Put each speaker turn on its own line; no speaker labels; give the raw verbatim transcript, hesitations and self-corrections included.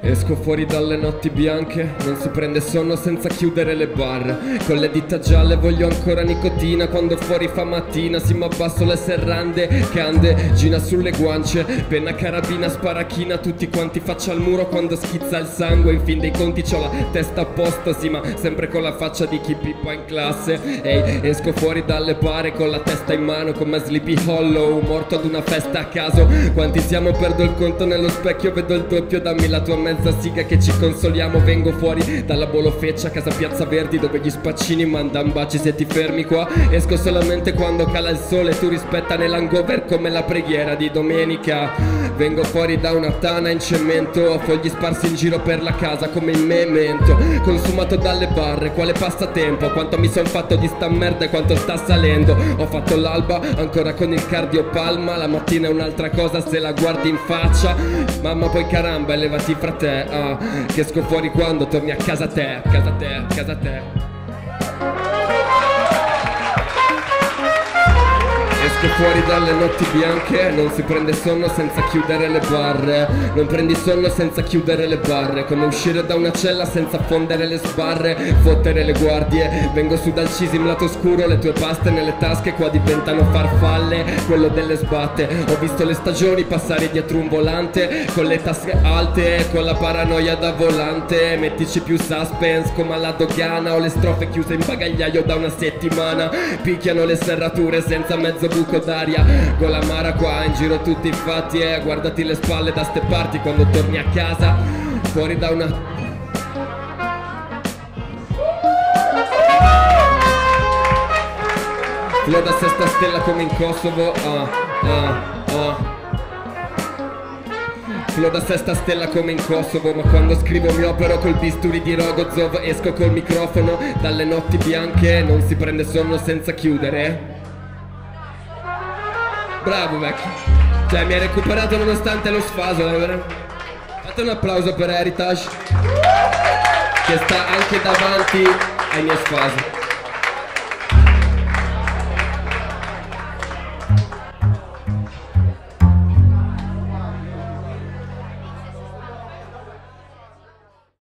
Esco fuori dalle notti bianche, non si prende sonno senza chiudere le bar. Con le dita gialle voglio ancora nicotina, quando fuori fa mattina si m'abbasso le serrande, cande, gina sulle guance, penna carabina, sparachina, tutti quanti faccia al muro quando schizza il sangue. In fin dei conti c'ho la testa a posto, sì ma sempre con la faccia di chi pippa in classe. Ehi, esco fuori dalle bare con la testa in mano come Sleepy Hollow, morto ad una festa a caso. Quanti siamo, perdo il conto, nello specchio vedo il doppio, dammi la tua mezza siga che ci consoliamo. Vengo fuori dalla bolofeccia, casa Piazza Verdi dove gli spaccini mandan baci se ti fermi qua. Esco solamente quando cala il sole, tu rispetta nell'hangover come la preghiera di domenica. Vengo fuori da una tana in cemento, fogli sparsi in giro per la casa come in memento. Consumato dalle barre, quale passatempo, quanto mi son fatto di sta merda e quanto sta salendo. Ho fatto l'alba ancora con il cardio palma, la mattina è un'altra cosa se la guardi in faccia. Mamma poi caramba, elevati fra te, ah, che esco fuori quando torni a casa te, a casa te, a casa te. Esco fuori dalle notti bianche, non si prende sonno senza chiudere le barre. Non prendi sonno senza chiudere le barre, come uscire da una cella senza fondere le sbarre, fottere le guardie. Vengo su dal cisim lato scuro, le tue paste nelle tasche qua diventano farfalle, quello delle sbatte. Ho visto le stagioni passare dietro un volante, con le tasche alte, con la paranoia da volante. Mettici più suspense come alla dogana, ho le strofe chiuse in bagagliaio da una settimana. Picchiano le serrature senza mezzo buco d'aria, con l'amara qua in giro tutti fatti, e eh, guardati le spalle da ste parti quando torni a casa fuori da una... Flow da sesta stella come in Kosovo, ah, ah, ah. Flow da sesta stella come in Kosovo, ma quando scrivo mi opero col bisturi di Rogozov. Esco col microfono dalle notti bianche, non si prende sonno senza chiudere. Bravo vecchio, cioè mi hai recuperato nonostante lo sfaso, eh? Fate un applauso per Heritage che sta anche davanti ai miei sfasi.